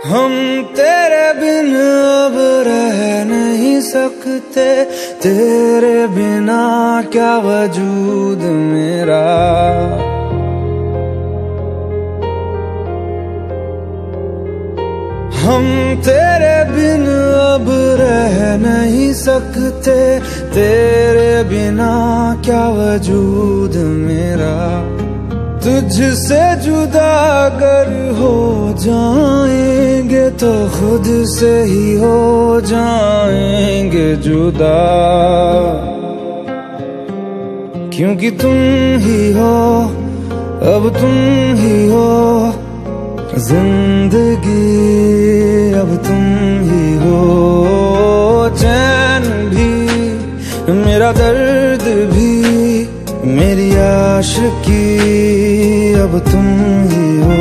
हम तेरे बिन अब रह नहीं सकते, तेरे बिना क्या वजूद मेरा। हम तेरे बिन अब रह नहीं सकते, तेरे बिना क्या वजूद मेरा। तुझसे जुदा अगर हो जाएंगे तो खुद से ही हो जाएंगे जुदा, क्योंकि तुम ही हो, अब तुम ही हो जिंदगी, अब तुम ही हो। चैन भी मेरा दर्द भी मेरी आशिकी, अब तुम ही हो।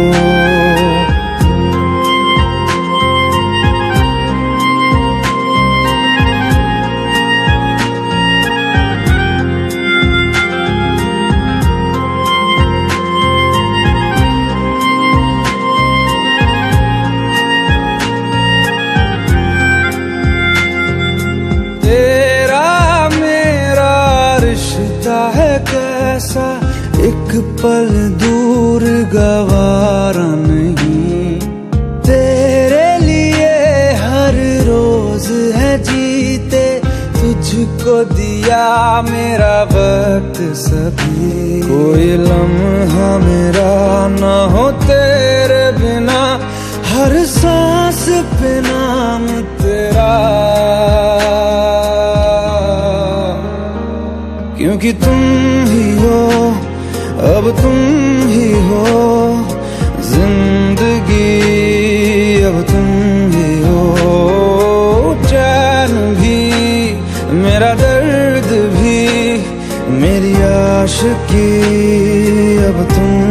है कैसा एक पल दूर गवारा नहीं, तेरे लिए हर रोज है जीते, तुझको दिया मेरा वक्त सभी। कोई लम्हा मेरा ना हो तेरे बिना, हर सांस पे नाम तेरा, क्योंकि तुम ही हो, अब तुम ही हो जिंदगी, अब तुम ही हो। चैन भी मेरा दर्द भी मेरी आशिकी, अब तुम